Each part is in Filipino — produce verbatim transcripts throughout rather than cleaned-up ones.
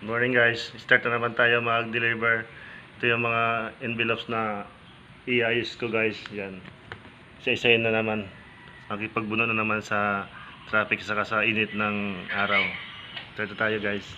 Morning guys, start na naman tayo mag-deliver. Ito yung mga envelopes na iayos ko guys. Yan. Isa-isayin na naman. Magipagbuno na naman sa traffic saka sa init ng araw. Start na tayo guys.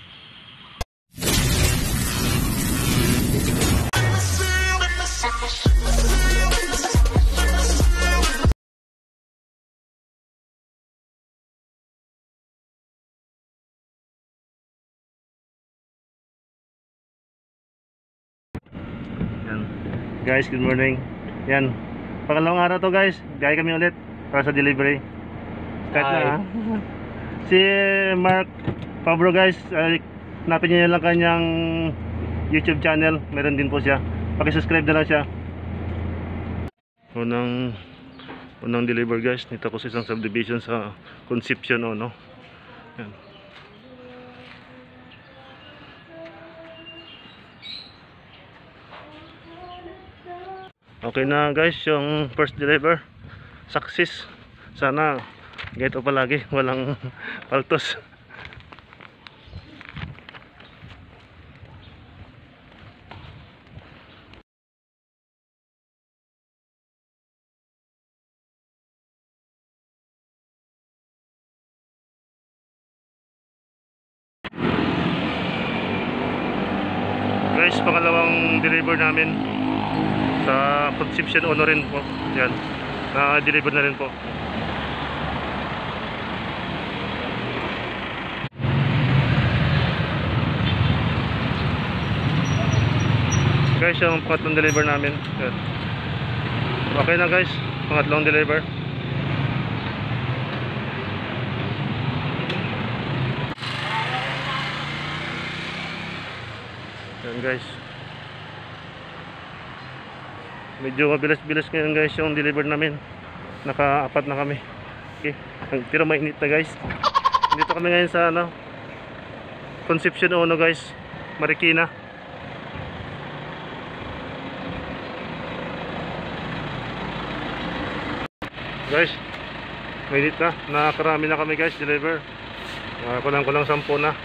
Yan. Guys, good morning. Yan. Pangalawang araw to guys. Gaya kami ulit para sa delivery. Start na ha. Si Mark Pabro guys, ay, hanapin niyo lang kanyang YouTube channel. Meron din po siya. Paki-subscribe na lang siya. Unang unang deliver guys. Nito ko sa isang subdivision sa Concepcion o no. Yan. Okay na guys, yung first deliver success. Sana ganito palagi, walang paltos. Guys, pangalawang deliver namin sa Concepcion Ono rin po. Yan, na-deliver na rin po. Guys, yung pangatlong deliver namin. Yan. Okay na guys, pangatlong deliver. Yan guys, medyo mabilis-bilis ngayon guys yung deliver namin. Naka-apat na kami. Okay, pero mainit na guys. Dito kami ngayon sa ano, Concepcion Ono guys, Marikina. Guys, mainit na. Nakakarami na kami guys deliver. Uh, kulang-kulang sampu na.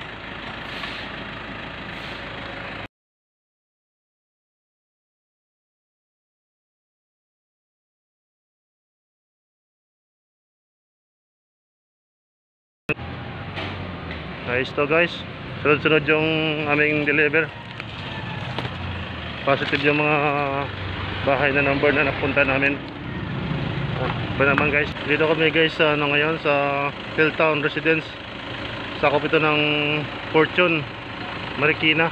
Ayos to guys, sunod-sunod yung aming deliver. Positive yung mga bahay na number na napunta namin. Pa naman guys, dito kami guys sa ano ngayon sa Hilltown Residence. Sakop ito ng Fortune, Marikina.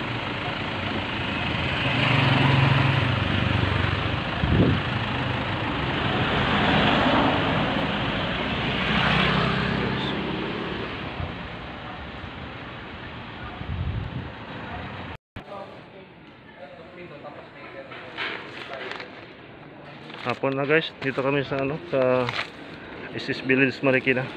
Hapon na guys, dito kami sa ano, sa Isis Village, Marikina.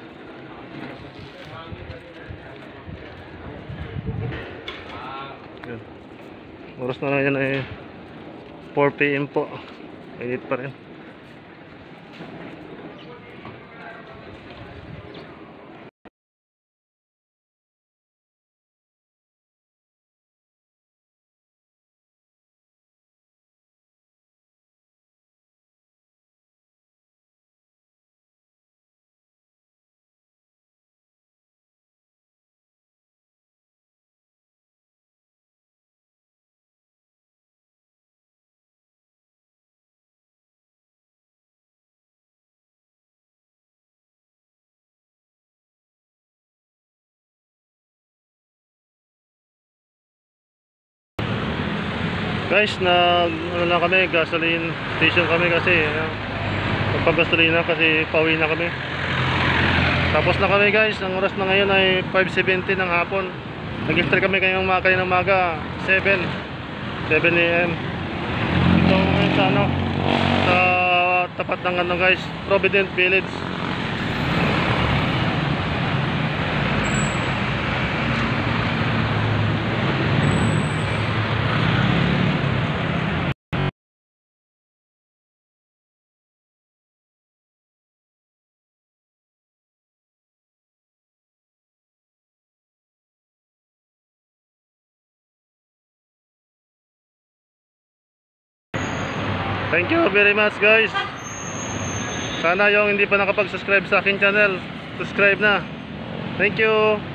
Yan. Oras na lang yan ay four p m po. Init pa rin. Guys, nag ano lang kami, gasoline station kami kasi uh, magpagasolina kasi pauwi na kami. Tapos na kami guys, ang oras na ngayon ay five seventy ng hapon. Nag-extra kami kayong mga kayo ng maga, seven a m Ito ngayon sa ano, sa tapat ng ano guys, Provident Village. Thank you very much guys. Sana yung hindi pa nakapag-subscribe sa akin channel, subscribe na. Thank you.